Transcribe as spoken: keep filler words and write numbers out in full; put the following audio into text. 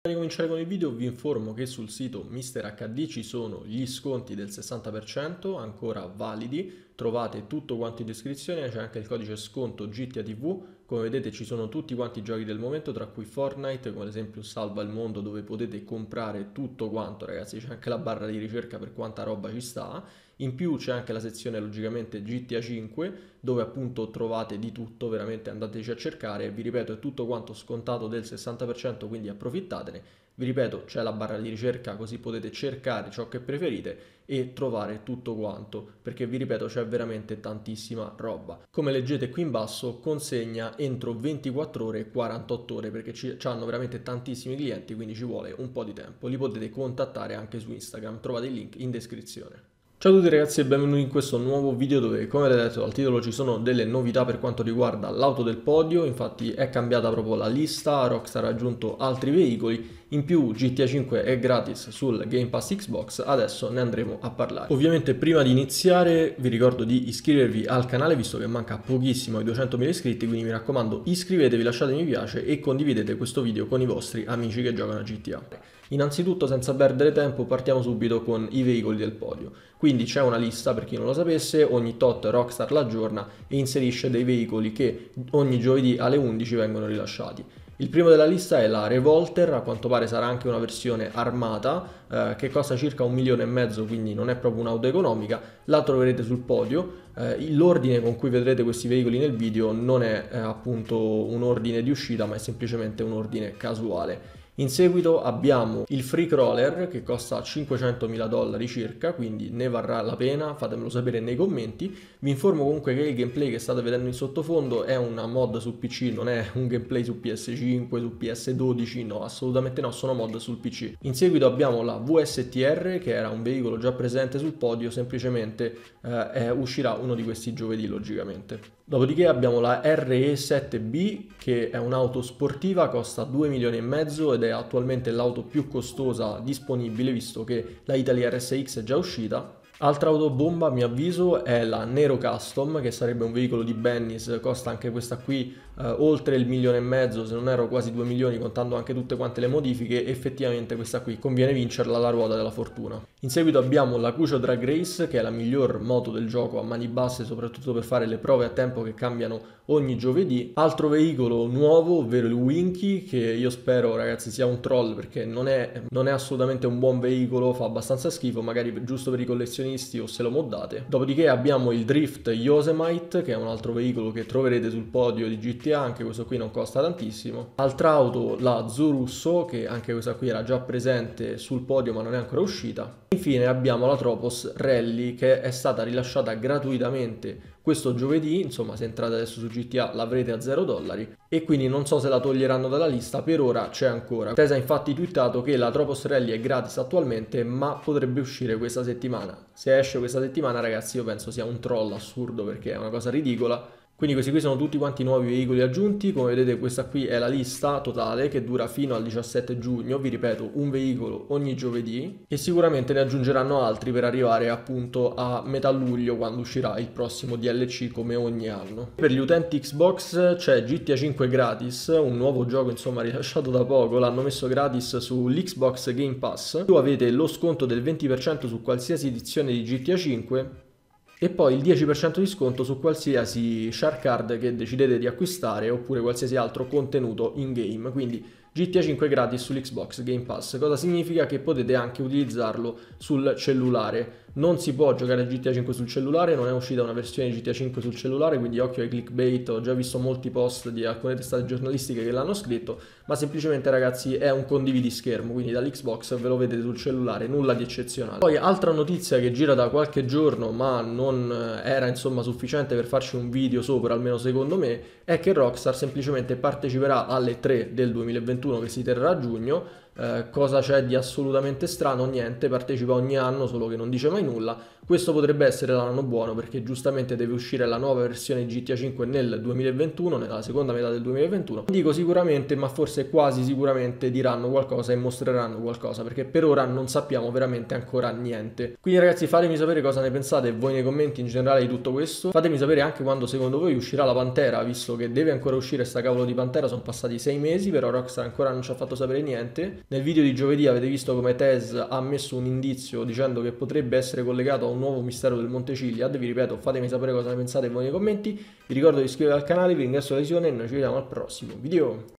Prima di cominciare con il video vi informo che sul sito Mister acca di ci sono gli sconti del sessanta per cento ancora validi, trovate tutto quanto in descrizione, c'è anche il codice sconto G T A T V, come vedete ci sono tutti quanti i giochi del momento tra cui Fortnite, come ad esempio Salva il Mondo dove potete comprare tutto quanto ragazzi, c'è anche la barra di ricerca per quanta roba ci sta. In più c'è anche la sezione logicamente G T A cinque dove appunto trovate di tutto, veramente andateci a cercare, vi ripeto è tutto quanto scontato del sessanta per cento quindi approfittatene, vi ripeto c'è la barra di ricerca così potete cercare ciò che preferite e trovare tutto quanto, perché vi ripeto c'è veramente tantissima roba. Come leggete qui in basso consegna entro ventiquattro ore e quarantotto ore perché ci hanno veramente tantissimi clienti quindi ci vuole un po' di tempo, li potete contattare anche su Instagram, trovate il link in descrizione. Ciao a tutti ragazzi e benvenuti in questo nuovo video dove come avete detto dal titolo ci sono delle novità per quanto riguarda l'auto del podio, infatti è cambiata proprio la lista, Rockstar ha aggiunto altri veicoli, in più G T A cinque è gratis sul Game Pass Xbox, adesso ne andremo a parlare. Ovviamente prima di iniziare vi ricordo di iscrivervi al canale visto che manca pochissimo ai duecentomila iscritti, quindi mi raccomando iscrivetevi, lasciate mi piace e condividete questo video con i vostri amici che giocano a G T A. Innanzitutto senza perdere tempo partiamo subito con i veicoli del podio. Quindi c'è una lista, per chi non lo sapesse, ogni tot Rockstar l'aggiorna e inserisce dei veicoli che ogni giovedì alle undici vengono rilasciati. Il primo della lista è la Revolter, a quanto pare sarà anche una versione armata eh, che costa circa un milione e mezzo, quindi non è proprio un'auto economica, la troverete sul podio. Eh, l'ordine con cui vedrete questi veicoli nel video non è eh, appunto un ordine di uscita ma è semplicemente un ordine casuale. In seguito abbiamo il Free Crawler che costa cinquecentomila dollari circa, quindi ne varrà la pena, fatemelo sapere nei commenti. Vi informo comunque che il gameplay che state vedendo in sottofondo è una mod su P C, non è un gameplay su P S cinque, su P S dodici, no, assolutamente no, sono mod sul P C. In seguito abbiamo la V S T R che era un veicolo già presente sul podio, semplicemente eh, è, uscirà uno di questi giovedì logicamente. Dopodiché abbiamo la R E sette B che è un'auto sportiva, costa due milioni e mezzo ed è attualmente l'auto più costosa disponibile visto che la Italy R S X è già uscita. Altra auto bomba a mio avviso è la Nero Custom che sarebbe un veicolo di Bennis, costa anche questa qui eh, oltre il milione e mezzo, se non ero quasi due milioni contando anche tutte quante le modifiche, effettivamente questa qui conviene vincerla alla ruota della fortuna. In seguito abbiamo la Cucio Drag Race che è la miglior moto del gioco a mani basse soprattutto per fare le prove a tempo che cambiano ogni giovedì. Altro veicolo nuovo ovvero il Winky che io spero ragazzi sia un troll perché non è, non è assolutamente un buon veicolo, fa abbastanza schifo, magari giusto per i collezionisti o se lo moddate. Dopodiché abbiamo il Drift Yosemite che è un altro veicolo che troverete sul podio di G T A, anche questo qui non costa tantissimo. Altra auto la Zorusso che anche questa qui era già presente sul podio ma non è ancora uscita. Infine abbiamo la Tropos Rally che è stata rilasciata gratuitamente questo giovedì, insomma se entrate adesso su G T A l'avrete a zero dollari e quindi non so se la toglieranno dalla lista, per ora c'è ancora. Tesa ha infatti twittato che la Tropos Rally è gratis attualmente ma potrebbe uscire questa settimana. Se esce questa settimana ragazzi io penso sia un troll assurdo perché è una cosa ridicola. Quindi questi qui sono tutti quanti i nuovi veicoli aggiunti, come vedete questa qui è la lista totale che dura fino al diciassette giugno, vi ripeto un veicolo ogni giovedì e sicuramente ne aggiungeranno altri per arrivare appunto a metà luglio quando uscirà il prossimo D L C come ogni anno. Per gli utenti Xbox c'è G T A cinque gratis, un nuovo gioco insomma rilasciato da poco, l'hanno messo gratis sull'Xbox Game Pass, tu avete lo sconto del venti per cento su qualsiasi edizione di G T A cinque e poi il dieci per cento di sconto su qualsiasi Shark Card che decidete di acquistare oppure qualsiasi altro contenuto in game, quindi G T A cinque gratis sull'Xbox Game Pass. Cosa significa? Che potete anche utilizzarlo sul cellulare. Non si può giocare a G T A cinque sul cellulare, non è uscita una versione di G T A cinque sul cellulare, quindi occhio ai clickbait, ho già visto molti post di alcune testate giornalistiche che l'hanno scritto, ma semplicemente ragazzi è un condividi schermo, quindi dall'Xbox ve lo vedete sul cellulare, nulla di eccezionale. Poi altra notizia che gira da qualche giorno ma non era insomma sufficiente per farci un video sopra, almeno secondo me, è che Rockstar semplicemente parteciperà alle tre del duemilaventuno che si terrà a giugno. Eh, cosa c'è di assolutamente strano? Niente, partecipa ogni anno solo che non dice mai nulla. Questo potrebbe essere l'anno buono perché giustamente deve uscire la nuova versione di G T A cinque nel duemilaventuno, nella seconda metà del duemilaventuno. Dico sicuramente, ma forse quasi sicuramente diranno qualcosa e mostreranno qualcosa, perché per ora non sappiamo veramente ancora niente. Quindi ragazzi, fatemi sapere cosa ne pensate voi nei commenti in generale di tutto questo. Fatemi sapere anche quando secondo voi uscirà la Pantera, visto che deve ancora uscire sta cavolo di Pantera, sono passati sei mesi, però Rockstar ancora non ci ha fatto sapere niente. Nel video di giovedì avete visto come Tez ha messo un indizio dicendo che potrebbe essere collegato a un nuovo mistero del Monte Chiliad. Vi ripeto, fatemi sapere cosa ne pensate voi nei commenti. Vi ricordo di iscrivervi al canale, vi ringrazio per la visione e noi ci vediamo al prossimo video.